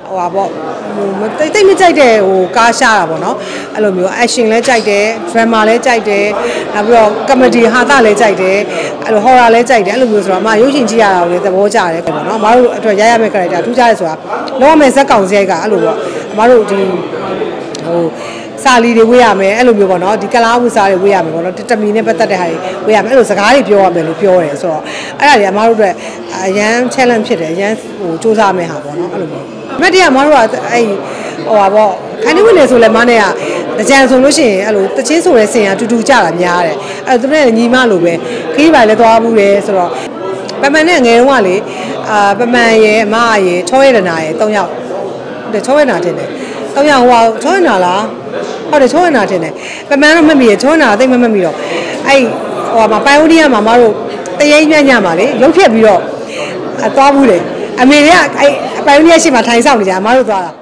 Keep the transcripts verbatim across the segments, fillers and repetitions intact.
ဟိုပါပေါ့တိတ်တိတ်မကြိုက်တဲ့ဟိုကားရှာတာပေါ့နော်အဲ့လိုမျိုး action လဲကြိုက်တယ် drama လဲကြိုက်တယ်နောက်ပြီးတော့ comedy ဟာသလဲကြိုက်တယ်အဲ့လို horror လဲကြိုက်တယ်အဲ့လိုမျိုးဆိုတော့အမရုပ်ရှင်ကြည့်ရတာကိုလည်းသဘောကျတယ်ပေါ့နော်အမတို့အတွက်ရရမယ့် character ထူးခြားတယ်ဆိုတာလောမယ်ဇက်ကောင်စရိုက်ကအဲ့လိုပေါ့အမတို့ဒီဟိုစာလီတွေဝေးရမယ်အဲ့လိုမျိုးပေါ့နော်ဒီကလားဝူစာတွေဝေးရမယ်ပေါ့နော်တမီနဲ့ပတ်သက်တဲ့ဟာတွေဝေးရမယ်အဲ့လိုစကားတွေပြောရမယ်လို့ပြောတယ်ဆိုတော့အဲ့ဒါတွေအမတို့အတွက်အရန် challenge ဖြစ်တယ်အရန်ဟိုစူးစမ်းမယ်ဟာပေါ့နော်အဲ့လိုမျိုးအမတ်တရားအမတို့ကအဲ့ဟိုပါပေါ့ခိုင်နေဝင်နေဆိုလဲမနဲ့ကကြံဆိုလို့ရှိရင်အဲ့လိုတချင်းဆိုတဲ့စင်ကတူတူကြတာများတယ်အဲ့သူနဲ့ညီမလိုပဲခီးပါလဲသွားဘူးတယ်ဆိုတော့ပမန်နဲ့ငယ်တုန်းကလေအာပမန်ရဲ့အမရဲ့ချောရဲဒနာရဲ့၃ယောက်တဲ့ချောရဲဒနာတင်တယ်၃ယောက်ဟိုချောရဲဒနာလားဟုတ်တယ်ချောရဲဒနာတင်တယ်ပမန်တော့မမီရချောရဲဒနာသိမ့်မမမီတော့အဲ့ဟိုမှာပိုင်အိုဒီယာမှာမတို့တရိပ်ညံ့ညံ့ပါလေရုပ်ဖြတ်ပြီးတော့သွားဘူးတယ်အမေကအဲ့ပိုင်အိုဒီယာရှိမှထိုင်ဆောင်နေကြအမတို့သွားတာ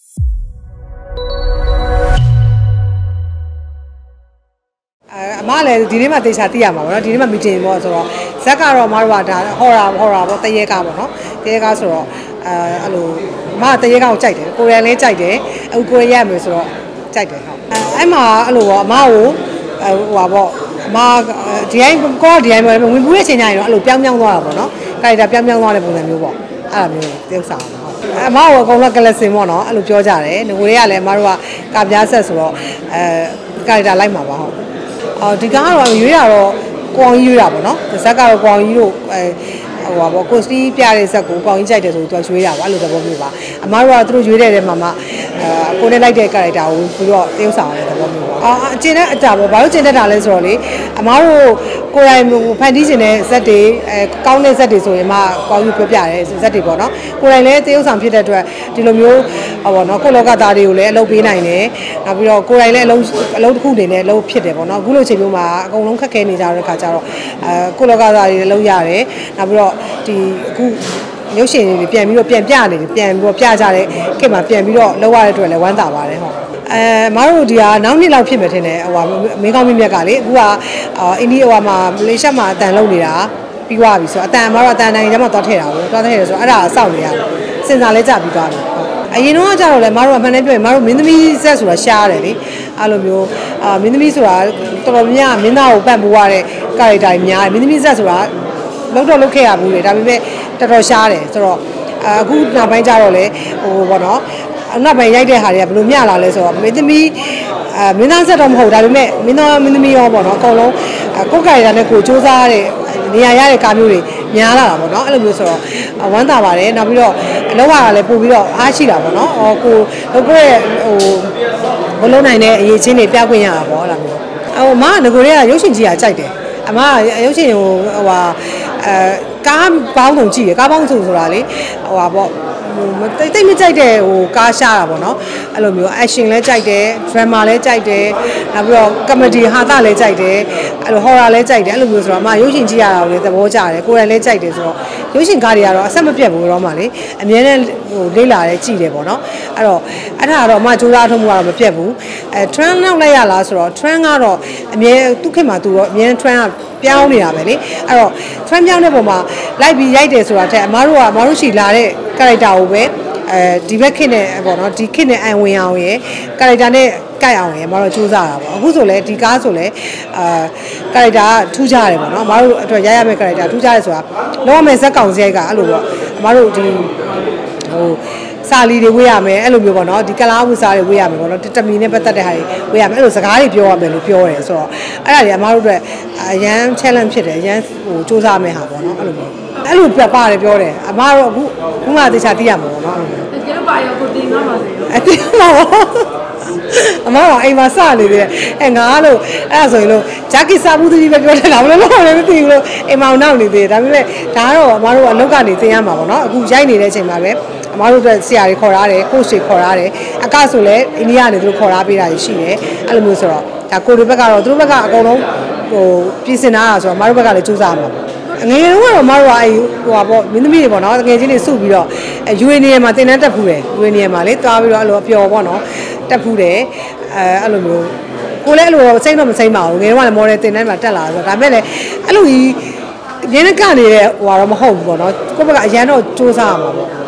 အမလည်းဒီနေ့မှတေချာသိရမှာပေါ့နော်ဒီနေ့မှမီတင်ပေါ့ဆိုတော့ဇက်ကတော့မတို့ကဒါဟော်ရာဟော်ရာပေါ့တရေကားပေါ့နော်တရေကားဆိုတော့အဲအဲ့လိုအမတရေကားကိုကြိုက်တယ်ကိုရီးယားလည်းကြိုက်တယ်အခုကိုရီးယားရမယ်ဆိုတော့ကြိုက်တယ်ဟုတ်အဲအဲ့မှာအဲ့လိုပေါ့အမကိုဟိုဟာပေါ့အမဒီတိုင်းကောဒီတိုင်းပဲဝင်ပူးရဲ့ချိန်ကျရင်တော့အဲ့လိုပြောင်းပြောင်းသွားတာပေါ့နော်ကာရီတာပြောင်းပြောင်းသွားတဲ့ပုံစံမျိုးပေါ့အဲ့လိုမျိုးတရုပ်ဆောင်ဟုတ်အမကိုအကုန်လုံးကလစင်ပေါ့နော်အဲ့လိုပြောကြတယ်ငွေတွေကလည်းအမတို့ကကာပြားဆက်ဆိုတော့အဲကာရီတာလိုက်မှာပါဟုတ်အော်ဒီကားကတော့ရွေးတာတော့ကိုအောင်ကြီးရွေးတာပေါ့နော်ဇက်ကတော့ကိုအောင်ကြီးတို့အဲဟိုပါပေါ့ကိုစတီးပြတဲ့ဇက်ကိုကိုအောင်ကြီးကြိုက်တယ်ဆိုတော့သူရွေးတာပါအဲ့လိုသဘောမျိုးပါအမားတို့ကသူတို့ရွေးတဲ့ထဲမှာမှအဲကိုနဲ့လိုက်တဲ့ character ကိုပြီးတော့တရုပ်ဆောင်ရတဲ့သဘောမျိုးပါအော်အကျဉ်းတဲ့အတာပေါ့ဘာလို့ကျဉ်းတတ်တာလဲဆိုတော့လေအမားတို့ကိုယ်တိုင်ဖန်တီးခြင်းတဲ့ဇက်တွေအဲကောင်းတဲ့ဇက်တွေဆိုရင်မှကောင်းကြီးပြောပြတယ်ဇက်တွေပေါ့နော်ကိုယ်တိုင်လည်းတရုပ်ဆောင်ဖြစ်တဲ့အတွက်ဒီလိုမျိုးဟောပေါ့နော်ကိုလောကသားတွေကိုလည်းအလုပ်ပေးနိုင်တယ်နောက်ပြီးတော့ကိုယ်တိုင်လည်းအလုပ်အလုပ်တစ်ခုနေနဲ့အလုပ်ဖြစ်တယ်ပေါ့နော်အခုလိုချိန်မျိုးမှာအကုန်လုံးခက်ခဲနေကြတဲ့ခါကျတော့အဲကိုလောကသားတွေလည်းလုပ်ရတယ်နောက်ပြီးတော့ဒီအခုရုပ်ရှင်တွေပြန်ပြီးတော့ပြန်ပြနေတယ်ပြန်ပြီးတော့ပြကြတဲ့ခေတ်မှာပြန်ပြီးတော့လောက်ရတဲ့အတွက်လည်းဝမ်းသာပါတယ်ဟုတ်အဲမတို့ဒီကနောက်နှစ်လောက်ဖြစ်မယ်ထင်တယ်ဟိုဟာမင်းကောင်းမင်းမြက်ကလေအခုကအိန္ဒိယဟိုမှာမလေးရှားမှာအတန်လုပ်နေတာပြီးသွားပြီဆိုတော့အတန်မတို့အတန်နိုင်ကျမှသွားထည့်တာပေါ့သွားထည့်တယ်ဆိုတော့အဲ့ဒါစောင့်နေရတယ်စင်စာလဲကြပြီးသွားတယ်ဟုတ်အရင်တော့ကျတော့လေမတို့အမှန်တည်းပြောရင်မတို့မင်းသမီးဆက်ဆိုတာရှားတယ်လေအဲ့လိုမျိုးအာမင်းသမီးဆိုတာတော်တော်များမင်းသားကိုပတ်ပိုးရတဲ့ character တွေများတယ်မင်းသမီးဆက်ဆိုတာလောက်တော့လောက်ခဲ့ရဘူးလေဒါပေမဲ့တော်တော်ရှားတယ်ဆိုတော့အခုနောက်ပိုင်းကျတော့လေဟိုဘောနော်နောက်ပိုင်းရိုက်တဲ့ဟာတွေကဘယ်လိုမျှလာလဲဆိုတော့မင်းသမီးအဲမင်းသားဆက်တော့မဟုတ်ဒါပေမဲ့မင်းသားမင်းသမီးရောပေါ့နော်အကုန်လုံးကိုယ်ကြိုက်တာနဲ့ကိုစူးစမ်းရတဲ့နေရာရတဲ့ကားမျိုးတွေများလာတာပေါ့နော်အဲ့လိုမျိုးဆိုတော့ဝမ်းသာပါတယ်နောက်ပြီးတော့အလုပ်ရတာလည်းပို့ပြီးတော့အားရှိတာပေါ့နော်ဟောကိုကိုယ့်ရဲ့ဟိုဘလုံးနိုင်တဲ့အရေးချင်းတွေပြခွင့်ရတာပေါ့အဲ့လိုမျိုးဟိုမကငကိုတွေကရုပ်ရှင်ကြီးကကြိုက်တယ်အမရုပ်ရှင်ဟိုဟိုဟာအဲကားပေါင်းစုံကြည့်ရကားပေါင်းစုံဆိုတာလေဟိုဟာပေါ့တိတ်တိတ်မကြိုက်တဲ့ဟိုကားရှာတာပေါ့နော်အဲ့လိုမျိုး action လဲကြိုက်တယ် drama လဲကြိုက်တယ်နောက်ပြီးတော့ comedy ဟာသလဲကြိုက်တယ်အဲ့လို horror လဲကြိုက်တယ်အဲ့လိုမျိုးဆိုတော့အမရုပ်ရှင်ကြည့်ရတာကိုလည်းသဘောကျတယ်ကိုယ်တိုင်လဲကြိုက်တယ်ဆိုတော့ရုပ်ရှင်ကားတွေကတော့အဆက်မပြတ်ဘူးတော့မှလေအများနဲ့ဟိုလေးလာတယ်ကြည့်တယ်ပေါ့နော်အဲ့တော့အဲ့ဒါကတော့အမစူးစမ်းထုတ်မှုကတော့မပြတ်ဘူးအဲ trend နောက်လိုက်ရလားဆိုတော့ trend ကတော့အများသူ့ခေတ်မှာသူတော့အများ trend ကပြောင်းနေတာပဲလေအဲ့တော့ trend ပြောင်းတဲ့ပုံမှာလိုက်ပြီးရိုက်တယ်ဆိုတာတဲ့အမတို့ကအမတို့ရှိလာတဲ့ character ကိုပဲအဲဒီဘက်ခေတ်နဲ့ပေါ့နော်ဒီခေတ်နဲ့အံဝင်အောင်ရယ် character နဲ့ကြိုက်အောင်ရယ်မတို့စူးစမ်းတာပေါ့အခုဆိုလဲဒီကားဆိုလဲအာ character ကထူးခြားတယ်ပေါ့နော်မတို့အတွက်ရရမယ့် character ထူးခြားတယ်ဆိုတာလောမယ်ဇက်ကောင်စရိုက်ကအဲ့လိုပေါ့မတို့ဒီဟိုစာလီတွေဝေးရမယ်အဲ့လိုမျိုးပေါ့နော်ဒီကလားဝူစာတွေဝေးရမယ်ပေါ့နော်တမီနဲ့ပတ်သက်တဲ့ဟာတွေဝေးရမယ်အဲ့လိုစကားတွေပြောရမယ်လို့ပြောတယ်ဆိုတော့အဲ့ဒါတွေအမတို့အတွက်အရန် challenge ဖြစ်တယ်အရန်ဟိုစူးစမ်းမယ်ဟာပေါ့နော်အဲ့လိုမျိုးအဲ့လိုပြပါတယ်ပြောတယ်အမတို့အခုခုမှတေချာသိရမှာပေါ့နော်ကျတော့ပါရောကိုတင်ကားပါစေရောအတင်ပါအမကအိမ်မှာစနေတယ်အဲငါလို့အဲ့ဒါဆိုရင်လို့ဂျာကီစာဘူးသတိပဲပြောတယ်လားဘယ်လိုလုပ်လဲမသိဘူးလို့အိမ်မှာနောက်နေသေးတယ်ဒါပေမဲ့ဒါကတော့အမတို့အလုပ်ကနေသင်ရမှာပေါ့နော်အခုရိုက်နေတဲ့အချိန်မှာပဲအမတို့အတွက်ဆရာတွေခေါ်ထားတယ်ကိုချ်တွေခေါ်ထားတယ်အကဆိုလည်းအိန္ဒိယကနေသူတို့ခေါ်ထားပေးတာရှိတယ်အဲ့လိုမျိုးဆိုတော့ဒါကိုတွေဘက်ကတော့သူတို့ဘက်ကအကုန်လုံးဟိုပြင်ဆင်ထားတာဆိုတော့အမတို့ဘက်ကလည်းစူးစမ်းမှာငယ်ငယ်တုန်းကတော့မတို့ကအဲဟိုပါပေါ့မင်းသမီးတွေပေါ့နော်ငယ်ချင်းတွေစုပြီးတော့အဲ ယူ အင် နေမှာတင်တန်းတက်ဖူးတယ် ယူ အင် နေမှာလေတွားပြီးတော့အဲ့လိုအပျော်ပေါ့နော်တက်ဖူးတယ်အဲအဲ့လိုမျိုးကိုလည်းအဲ့လိုစိတ်တော့မစိမ့်ပါဘူးငယ်တုန်းကလည်းမော်ဒယ်တင်တန်းမှာတက်လာဆိုတော့ဒါပေမဲ့လည်းအဲ့လိုကြီးရင်းနှကနေနေတဲ့ဟိုကတော့မဟုတ်ဘူးပေါ့နော်ကိုယ့်ဘက်ကအရန်တော့စူးစမ်းရမှာပေါ့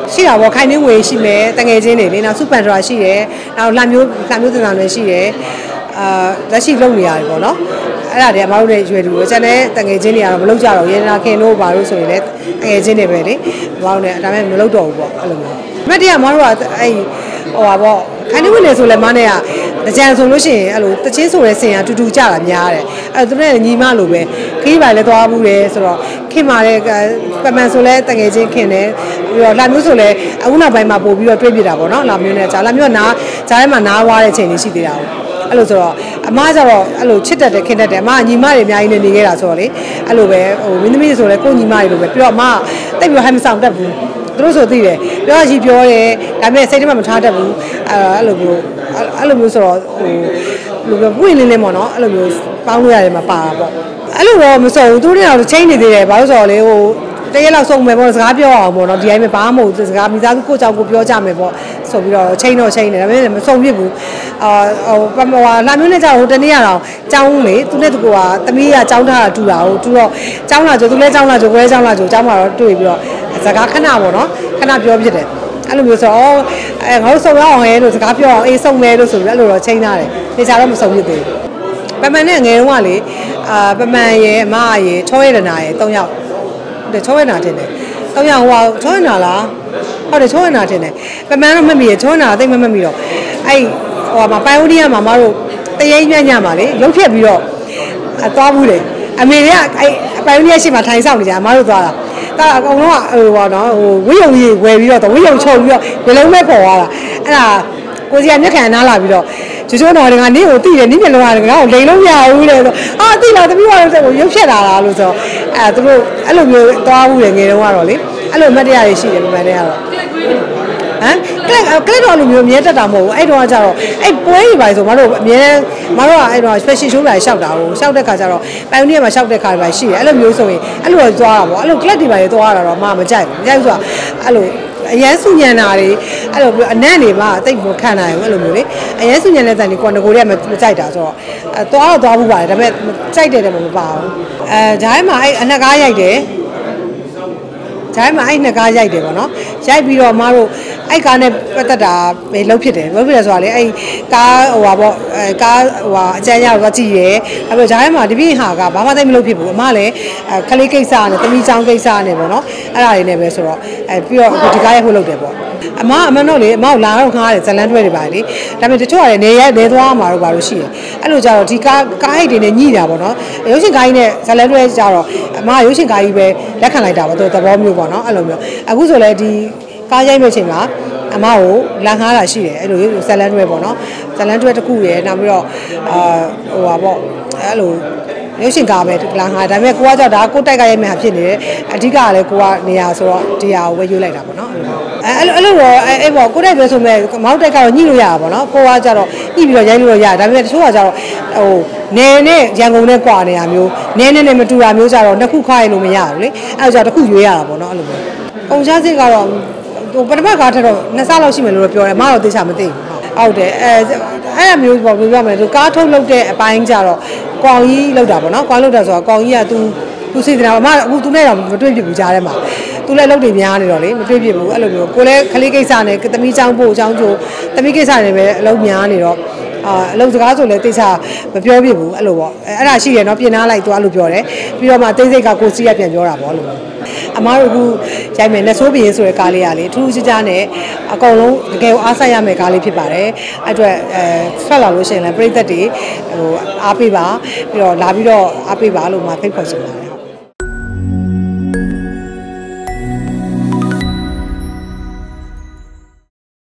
ရှိတာပေါ့ခိုင်နှင်းငွေရှိမယ်တငယ်ချင်းတွေလေနောက်စုပန်ဆိုတာရှိတယ်နောက်လှမျိုးလှမျိုးတင်တာတွေရှိတယ်အာလက်ရှိလုပ်နေရတယ်ပေါ့နော်အဲ့ဒါတွေအမတို့လည်းရွယ်တူပဲကျန်တဲ့တငယ်ချင်းတွေကတော့မလုပ်ကြတော့ရေနာခင်တို့ဘာလို့ဆိုရင်လည်းတငယ်ချင်းတွေပဲလေအမတို့လည်းဒါပေမဲ့မလုပ်တော့ဘူးပေါ့အဲ့လိုမျိုးအမတ်တရားအမတို့ကအဲ့ဟိုပါပေါ့ခိုင်နှင်းငွေနေဆိုလည်းမနဲ့ကကြံဆိုလို့ရှိရင်အဲ့လိုတချင်းဆိုတဲ့စင်ကတူတူကြတာများတယ်အဲ့သူနဲ့ညီမလိုပဲခီးပါလဲသွားဘူးတယ်ဆိုတော့ခင်မာတဲ့ပမန်ဆိုလဲတငယ်ချင်းခင်တယ်ပြီးတော့လာမျိုးဆိုလဲအခုနောက်ပိုင်းမှာပို့ပြီးတော့တွေးပြတာပေါ့နော်လာမျိုးနဲ့ဂျာလာမျိုးနားဂျာထဲမှာနားဝါတဲ့ချိန်လေးရှိသေးတာပေါ့အဲ့လိုဆိုတော့အမကျတော့အဲ့လိုချစ်တတ်တယ်ခင်တတ်တယ်အမညီမတွေအများကြီးနေနေခဲ့တာဆိုတော့လေအဲ့လိုပဲဟိုမင်းသမီးဆိုလဲကိုညီမတွေလိုပဲပြီးတော့အမတိတ်ပြီးဟမ်ဆောင်တတ်ဘူးသူတို့ဆိုသိတယ်ပြောကြီးပြောတယ်ဒါပေမဲ့စိတ်ထဲမှာမထားတတ်ဘူးအဲ့လိုမျိုးအဲ့လိုမျိုးဆိုတော့ဟိုလိုပြောပွင့်လင်းလင်းပေါ့နော်အဲ့လိုမျိုးပေါင်းလို့ရတယ်မှာပါတာပေါ့အဲ့လိုတော့မစုံဘူးသူတို့ကတော့ချိန်နေသေးတယ်ဘာလို့ဆိုတော့လေဟိုတရက်လောက်စုံမယ်ပေါ့စကားပြောအောင်ပေါ့နော်ဒီအိမ်မှာဘာမှမဟုတ်စကားမိသားစုကိုကြောင့်ကိုပြောကြမယ်ပေါ့ဆိုပြီးတော့ချိန်တော့ချိန်နေဒါပေမဲ့မစုံဖြစ်ဘူးအာဟိုပမွာလာမျိုးနဲ့ကြောက်ဟိုတနေ့ရတော့ကြောင်းလေသူနဲ့သူကသမီးကကြောင်းထားတာတူတာဟိုတူတော့ကြောင်းလာကြသူလည်းကြောင်းလာကြကိုလည်းကြောင်းလာကြကြောင်းမှာတော့တွေ့ပြီးတော့စကားခဏပေါ့နော်ခဏပြောဖြစ်တယ်အဲ့လိုမျိုးဆိုတော့အဲငါတို့စုံရအောင်ဟဲလို့စကားပြောအောင်အေးစုံမယ်လို့ဆိုပြီးအဲ့လိုတော့ချိန်ထားတယ်နေချာတော့မစုံဖြစ်သေးဘူးပမန်နဲ့ငယ်တုန်းကလေအာပမန်ရဲ့အမရဲ့ချောရဲဒနာရဲ့၃ယောက်တဲ့ချောရဲနာတင်တယ်၃ယောက်ဟိုချောရဲနာလားဟုတ်တယ်ချောရဲနာတင်တယ်ပမန်တော့မမီရချောရဲနာသိမ့်မမမီတော့အဲ့ဟိုမှာပိုင်ဦးဒီကမှာမတို့တရိပ်ညံ့ညံ့ပါလေရုပ်ဖြက်ပြီးတော့အသွားဘူးလေအမေတွေကအဲ့ပိုင်ဦးဒီကရှိမှထိုင်ဆောင်နေကြအမတို့သွားတာတာအကုန်လုံးကဟိုပါနော်ဟိုဝိယုံကြီးဝယ်ပြီးတော့ဝိယုံချုပ်ပြီးတော့ဘယ်လုံးမဲ့ပေါ်သွားတာအဲ့ဒါကိုစီကမျက်ခံနားလာပြီးတော့ကျိုးကျိုးတော်တွေကနင်းကိုတိတယ်နင်းမျက်လုံးကလည်းငါ့ကိုလိန်လုံးမရဘူးလေဆိုအာတိလာသမီးကတော့ကိုရုပ်ဖြတ်လာတာလို့ဆိုအဲသူတို့အဲ့လိုမျိုးသွားဘူးလေငယ်တုန်းကတော့လေအဲ့လိုမတ်တရားတွေရှိတယ်ပမာနဲ့ကတော့ဟမ်ကလက်ကလက်တော်လိုမျိုးအမြဲတက်တာမဟုတ်ဘူးအဲ့တော့ကကြတော့အဲ့ပွဲကြီးပါဆိုမတို့အမြဲမတို့ကအဲ့တော့ special show တွေရှောက်တာကိုရှောက်တဲ့ခါကျတော့ပိုင်နီမှာရှောက်တဲ့ခါတွေပါရှိတယ်အဲ့လိုမျိုးဆိုရင်အဲ့လိုသွားတာပေါ့အဲ့လို club တွေပါတွေသွားတာတော့မမကြိုက်ဘူးမကြိုက်ဘူးဆိုတာအဲ့လိုအရန်စုညံတာတွေအဲ့လိုအနံ့တွေမှာတိတ်မခံနိုင်ဘူးအဲ့လိုမျိုးလေအရန်စုညံတဲ့တန်ဒီကွန်တကိုတွေကမကြိုက်တာဆိုတော့အဲသွားတော့သွားဘူးပါတယ်ဒါပေမဲ့ကြိုက်တယ်တယ်မပါဘူးအဲဂျိုင်းမှာအဲ့အနှစ်ကားရိုက်တယ်ဂျိုင်းမှာအဲ့နှစ်ကားရိုက်တယ်ပေါ့နော်ရိုက်ပြီးတော့မတို့အဲ့ကားနဲ့ပတ်သက်တာပဲလှုပ်ဖြစ်တယ်လှုပ်ဖြစ်တယ်ဆိုတာလေအဲ့ကားဟိုပါပေါ့အဲကားဟိုဟာအကျဉ်းရတော့ကြည့်ရဲအဲ့တော့ဂျိုင်းမှာဒီပြင်းဟာကဘာမှသိမလုပ်ဖြစ်ဘူးအမလည်းခလေးကိစ္စနဲ့တမီချောင်းကိစ္စနဲ့ပေါ့နော်အဲ့ဒါတွေနဲ့ပဲဆိုတော့အဲပြီးတော့ဒီကားရိုက်ဖို့လုပ်တယ်ပေါ့အမအမတော့လေအမကိုလာတော့ခါရတယ်ဇလန်းတွဲတွေပါလေဒါပေမဲ့တချို့ကလည်းနေရဲနေသွားမှာတော့ဘာလို့ရှိတယ်အဲ့လိုကြတော့ဒီကားကားဟိတ်တွေနဲ့ညှိတာပေါ့နော်ရုပ်ရှင်ကားကြီးနဲ့ဇလန်းတွဲကြတော့အမရုပ်ရှင်ကားကြီးပဲလက်ခံလိုက်တာပေါ့သူသဘောမျိုးပေါ့နော်အဲ့လိုမျိုးအခုဆိုလည်းဒီကားရိုက်မဲ့ချိန်မှာအမကိုလန်ခါတာရှိတယ်အဲ့လိုဇလန်းတွဲပေါ့နော်ဇလန်းတွဲတစ်ခုရယ်နောက်ပြီးတော့အာဟိုပါပေါ့အဲ့လိုရုပ်ရှင်ကားပဲလန်ခါဒါပေမဲ့ကိုကကြောက်ဒါကိုတိုက်ကရိုက်မဲ့ဟာဖြစ်နေတယ်အဓိကကလည်းကိုကနေရာဆိုတော့ဒီဟာကိုဝယ်ယူလိုက်တာပေါ့နော်အဲ့လိုအဲ့လိုတော့အဲ့ပေါ့ကိုတိုက်ပဲဆိုမဲ့မောက်တိုက်ကတော့ညှိလို့ရတာပေါ့နော်ကိုကကြတော့ညှိပြီးတော့ရိုက်လို့ရတာဒါပေမဲ့တချို့ကကြတော့ဟိုနေနဲ့ရန်ကုန်နဲ့ကွာနေတာမျိုးနေနဲ့နဲ့မတူတာမျိုးကြတော့နှစ်ခုခါရလို့မရဘူးလေအဲ့ဒါကြတော့တစ်ခုရွေးရတာပေါ့နော်အဲ့လိုမျိုးပုံချစစ်ကတော့ဟိုပထမကားထက်တော့နှစ်ဆလောက်ရှိမယ်လို့ပြောတယ်အမတော့သိချာမသိဘူးဟုတ်တယ်အဲအဲ့အမျိုးပေါ့ပြောမယ်သူကားထုတ်လုပ်တဲ့အပိုင်းကြတော့ကွန်ကြီးလောက်တာပေါ့နော်ကွန်လောက်တာဆိုတော့ကွန်ကြီးကသူသူစိတ်နာအမအခုသူနဲ့တော့မတွေ့ဖြစ်ဘူးကြားထဲမှာသူလည်းလုပ်တွေများနေတော့လေမတွေ့ဖြစ်ဘူးအဲ့လိုမျိုးကိုလည်းခလေးကိစ္စနဲ့သမီးချောင်းဖို့ချောင်းချိုသမီးကိစ္စနဲ့ပဲအလုပ်များနေတော့အာအလုပ်စကားဆိုလည်းတိတ်ချမပြောဖြစ်ဘူးအဲ့လိုပေါ့အဲ့ဒါရှိတယ်နော်ပြင်နာလိုက်သူအဲ့လိုပြောတယ်ပြီးတော့မှတိတ်စိတ်ကကိုစီးရပြန်ပြောတာပေါ့လို့အမားတို့ကရိုက်မယ်လက်ဆိုးပြင်းဆိုတဲ့ကားလေးကလေထူးထူးခြားခြားနဲ့အကုန်လုံးတကယ်ကိုအားဆိုင်ရမယ်ကားလေးဖြစ်ပါတယ်အဲ့အတွက်အဲဆက်လာလို့ရှိရင်လည်းပြည်သက်တွေဟိုအားပေးပါပြီးတော့လာပြီးတော့အားပေးပါလို့မှဖိတ်ခေါ်ချင်ပါတယ်